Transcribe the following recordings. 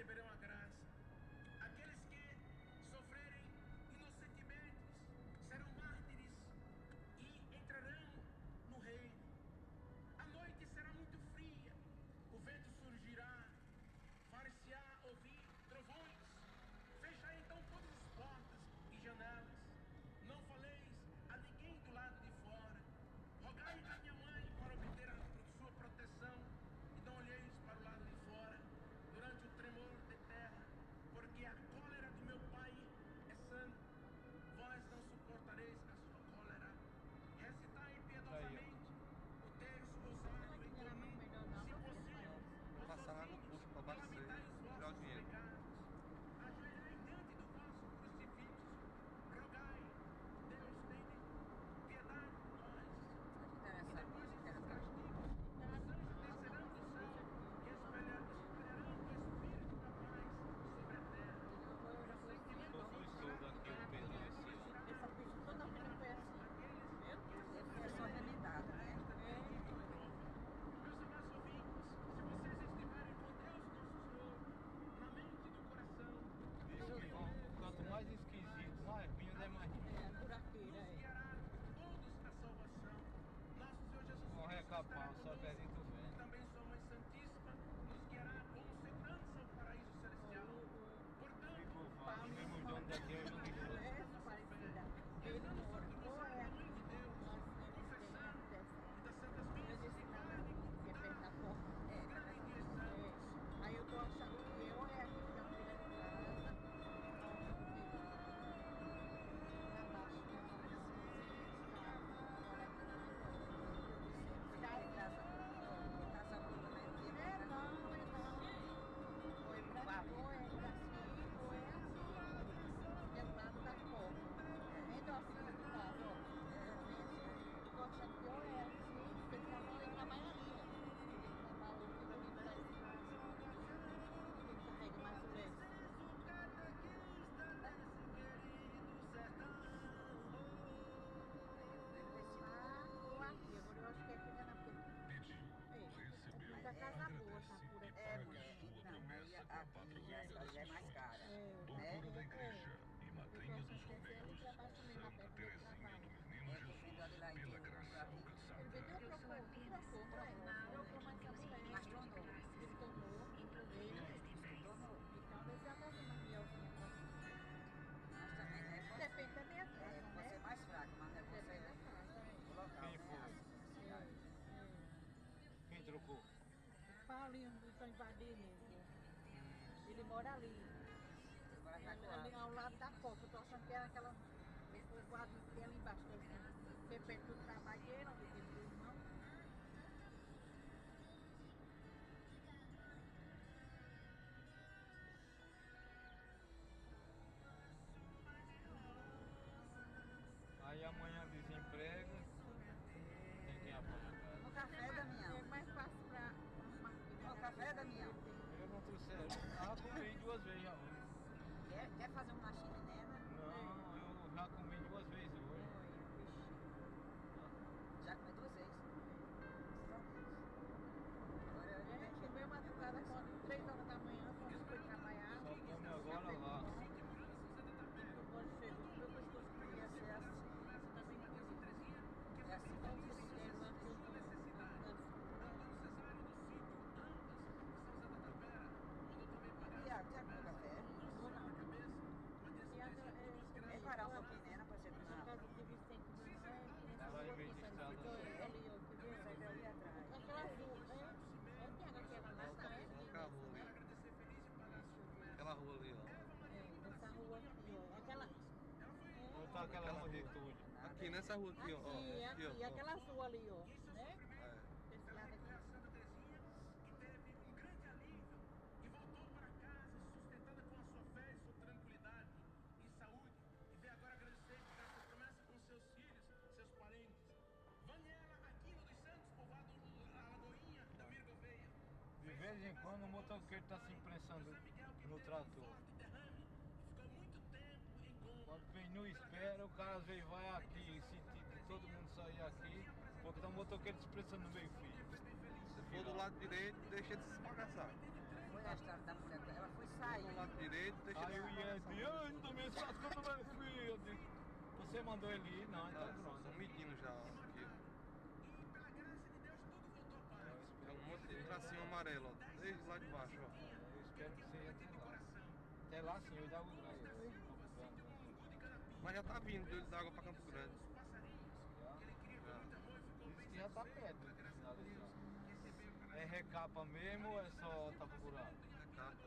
receberão a graça. Aqueles que sofrerem inocentemente serão mártires e entrarão no reino. A noite será muito fria, o vento surgirá, far-se-á ouvir trovões. Fechai então todas as portas e janelas. Não faleis a ninguém do lado de fora. Rogai a minha mãe para obter a sua proteção e não olheis para o lado de fora durante o tremor de terra, porque a cólera do meu pai é santa. Vós não suportareis a sua cólera. Recitai piedosamente o terço rosário em comum, se possível. Vou passar lá no curso para abastecer e tirar o dinheiro. Ajoelhai diante do vosso crucifixo. Rogai, Deus tenha piedade de nós. E depois desses castigos, os anjos descerão do céu e espalharão o Espírito da paz sobre a terra. Essa pista toda aquela peça. É só remendada, né? Meus amados ouvintes, se vocês estiverem com Deus nosso Senhor na mente e no coração, quanto mais esquisito, mais vindo é mais. nos guiará todos à salvação. Nosso Senhor Jesus Cristo estará conosco. Também sua Mãe Santíssima nos guiará com segurança ao paraíso celestial. Portanto, Tivemos dono daqui, eu não me rezando sobre nós a Mãe de Deus, confessando e das Santas Missas e guarde e cuidar dos grandes dias santos. Aí eu tô achando que eu é aqui que eu tenho casa. Abaixo da casa boa, né? Não, é não. Ou é pra cima, ou é assim. É do lado da porta. Então assim, do lado, ó. Eu tô achando que eu é assim, porque ele trabalha ali, ó. Ele trabalha aqui no livro da escola. Ele carrega mais o lenço. Ou aqui, agora eu acho que aqui tá na frente. Mas a casa boa, tá por aqui. É, mulher, é mais cara. Doutora da Igreja e Madrinha dos Romeiros, Santa Teresinha do Menino Jesus, pela graça alcançada. Eu sou a vida profissional que Mas tornou. ele tornou, ele tornou. Então, às vezes ela tá fazendo uma mielzinha. Mas também não é você. Depende da minha casa, É você né? mais fraco, mas não é você Depende da casa. o local, Quem foi? né? Quem trocou? O Paulinho do São Invadido, ele mora ali. Agora tá com Ali ao lado da porta. Eu tô achando que era aquela. O quadro que tem ali embaixo. Que é perto do trabalheiro, onde tem o irmão. Aí amanhã desemprega, tem quem apanha a casa. No café, Damião. É mais fácil pra arrumar. No café, Damião. Eu não trouxe ela. Ah, comi 2 vezes já hoje. Quer fazer uma chinela? Não, eu já comi 2 vezes hoje. Já comeu 2 vezes. Agora eu A gente comeu madrugada quando 3 horas da manhã, quando foi trabalhar. Só come agora lá. Quando chegou, comeu pessoas que queriam ser assim. é assim Então, o sistema Tiago, já comeu café? ou não. É parar um pouquinho, né? Não pode ser Na casa de Vicente Brunet, Ela veio de estrada. ali, ó, que vem. Sai ali atrás. Aquela rua, Tiago, aquela nessa Coloca a rua ali. Aquela rua ali, ó. Essa rua aqui, ó. Aquela. Não tá aquela rua de tudo. Aqui nessa rua aqui, ó. Aqui, aquela rua ali, ó. Né? É. Esse lado aqui. A Santa Teresinha, que teve um grande alívio e voltou para casa sustentada com a sua fé e sua tranquilidade e saúde, e veio agora agradecer por essa promessa com seus filhos, seus parentes. Vaniela Aquino dos Santos, povoado Alagoinha da Mirgoveia. De vez em quando o motoqueiro tá se imprensando no trator. Ficou muito tempo em coma. Quando vem no espera, o cara às vezes vai aqui, sentido de todo mundo sair aqui, porque tá um motoqueiro se expressando no meio fio. Se for do lado direito, deixa de se esbagaçar. Foi a história da mulher, ela foi você mandou ele ir, não, então Tá, pronto. estão medindo já ó, aqui. E pela graça de Deus tudo voltou à paz. É um monte de tracinho amarelo, ó, desde lá de baixo, ó. Eu espero que seja até lá. Até lá sim, eu dá Campo Grande. Mas já tá vindo d'água pra Campo Grande. Já. Diz que já tá perto de finalizar. É recapa mesmo ou é só tapa buraco? Recapa.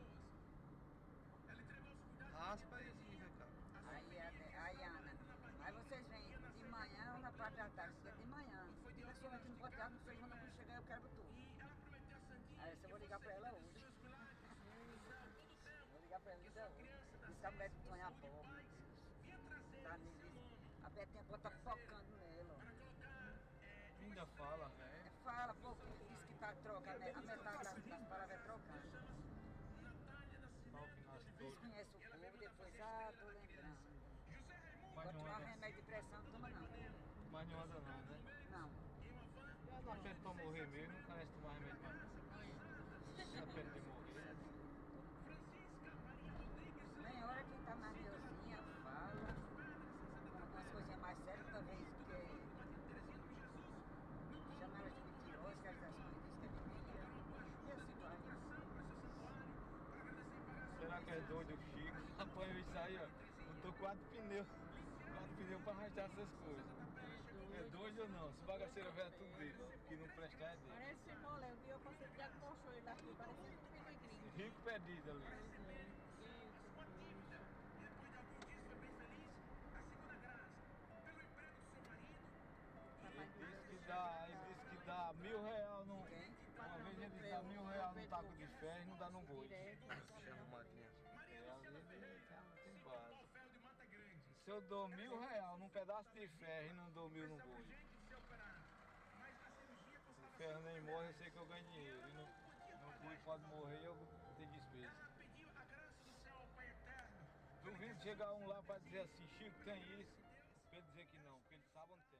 Raspa e assim, recapa. Aí, Ana, aí vocês vêm de manhã ou na parte da tarde, porque de manhã, diga só aqui no Portugal, não sei quando eu chegar, eu quero tudo. Aí eu vou ligar pra ela hoje. Vou ligar pra ela ainda hoje. Diz que a mulher de sonhar pobre. Tá a Betinha pode estar focando nela. Ainda fala, né? Fala, pô, diz que tá trocando, a metade das palavras é trocando. Mal que nasce todo. Desconhece o povo, depois, tô lembrando. Mas Pode não tomar anda, remédio de pressão, não toma não. mas não anda não, né? Não. Já não pede pra morrer mesmo, não parece tomar remédio mais não. Já pede de morrer. Nem hora quem tá mais meuzinha fala, com algumas coisinhas mais sérias, talvez, porque chama ela de mentirosa, que elas acham que diz que é mentira. E assim vai. Será que é doido o Chico? Rapaz, isso aí, ó. Botou 4 pneus pra arrastar essas coisas. É doido ou não? Se bagaceira velha tudo dele, ó. Que não presta é dele. Parece mole, um dia eu passei que já mostrou ele aqui, parecia um pinegrinho. Rico perdido ali. E depois de alguns dias foi bem feliz. A segunda graça, pelo emprego do seu marido. Ele disse que dá R$1.000 num. Quem? Uma vez ele dá R$1.000 num taco de ferro e não dá num boi. Chama Marinha. É, ali tem base. Ferro de Mata Grande. Se eu dou R$1.000 num pedaço de ferro e não dou 1.000 no boi. Urgente de ser operado. Mas na cirurgia O ferro nem morre, eu sei que eu ganho dinheiro. E no boi pode morrer e eu tenho despesa. ela pediu a graça do céu ao Pai Eterno. Duvido chegar um lá pra dizer assim, Chico, tem isso. Pra ele dizer que não, porque ele sabe onde tem.